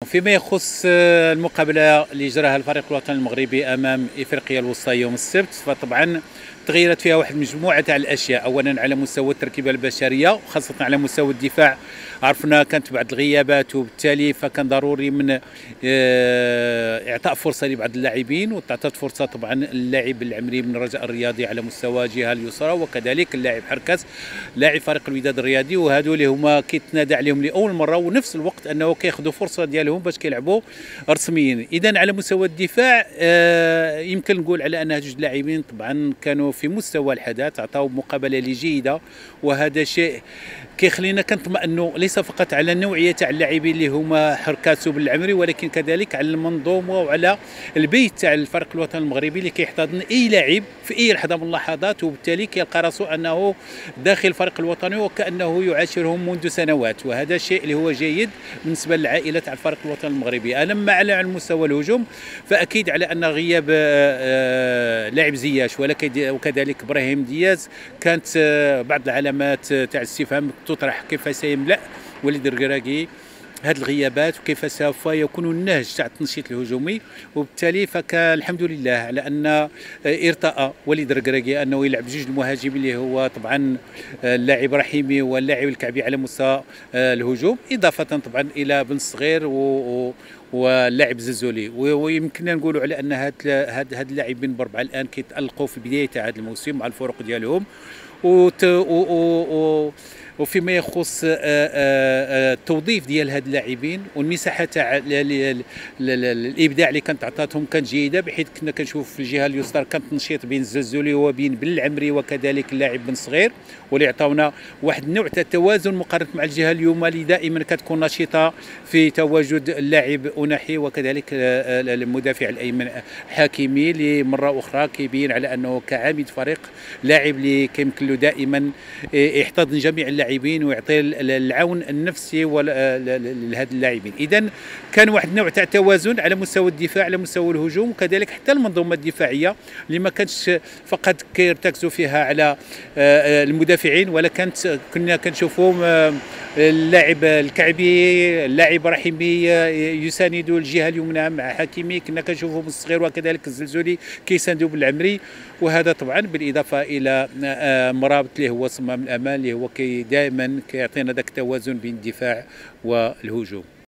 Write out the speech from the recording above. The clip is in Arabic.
فيما يخص المقابلة اللي جراها الفريق الوطني المغربي أمام إفريقيا الوسطى يوم السبت، فطبعا تغيرت فيها واحد المجموعة تاع الأشياء. أولا على مستوى التركيبة البشرية وخاصة على مستوى الدفاع، عرفنا كانت بعض الغيابات وبالتالي فكان ضروري من إعطاء فرصة لبعض اللاعبين، وتعطت فرصة طبعا اللاعب العمري من الرجاء الرياضي على مستوى الجهة اليسرى، وكذلك اللاعب حركس لاعب فريق الوداد الرياضي، وهذو اللي هما كيتنادى عليهم لأول مرة، ونفس الوقت أنه كياخذوا فرصة ديالهم باش كيلعبوا رسميا. إذا على مستوى الدفاع يمكن نقول على أن جوج لاعبين طبعا كانوا في مستوى الحدث، عطاو مقابلة جيدة، وهذا شيء كيخلينا كنطمئنوا ليس فقط على النوعيه تاع اللاعبين اللي هما حركات بالعمري، ولكن كذلك على المنظومه وعلى البيت تاع الفريق الوطني المغربي اللي كيحتضن اي لاعب في اي لحظه من اللحظات، وبالتالي كيلقى راسه انه داخل الفريق الوطني وكانه يعاشرهم منذ سنوات، وهذا الشيء اللي هو جيد بالنسبه للعائله تاع الفريق الوطني المغربي. اما على المستوى الهجوم فاكيد على ان غياب لاعب زياش وكذلك ابراهيم دياز كانت بعض العلامات تاع الاستفهام تطرح: كيف سيملأ وليد الركراكي هذه الغيابات، وكيف سوف يكون النهج تاع التنشيط الهجومي؟ وبالتالي فكان الحمد لله على ان ارتأى وليد الركراكي انه يلعب جوج المهاجمين اللي هو طبعا اللاعب رحيمي واللاعب الكعبي على مستوى الهجوم، اضافه طبعا الى بن صغير واللاعب زلزولي. ويمكننا نقولوا على ان هاد اللاعبين باربعه الان كيتالقوا في بدايه هذا الموسم مع الفرق ديالهم. وفيما يخص التوظيف ديال هاد اللاعبين والمساحه تاع الابداع اللي كانت عطاتهم كانت جيده، بحيث كنا كنشوف في الجهه اليسرى كان تنشيط بين الزلزولي وبين بن العمري وكذلك اللاعب بن صغير، واللي عطاونا واحد النوع تاع التوازن مقارنه مع الجهه اليوم اللي دائما كتكون نشيطه في تواجد اللاعب أناحي وكذلك المدافع الايمن حكيمي، اللي مره اخرى كيبين على انه كعامد فريق لاعب اللي كيمكن له دائما يحتضن جميع اللاعبين ويعطي العون النفسي لهذا اللاعبين. اذا كان واحد النوع تاع توازن على مستوى الدفاع على مستوى الهجوم، وكذلك حتى المنظومه الدفاعيه اللي ما كانتش فقط كيرتكزوا فيها على المدافعين، ولا كنا كنشوفوهم اللاعب الكعبي اللاعب رحيمي يساندوا الجهه اليمنى مع حكيمي، كنا كنشوفوهم الصغير وكذلك الزلزولي كيساندوا بالعمري، وهذا طبعا بالاضافه الى مرابط اللي هو صمام الامان اللي هو دائما كيعطينا ذاك التوازن بين الدفاع والهجوم.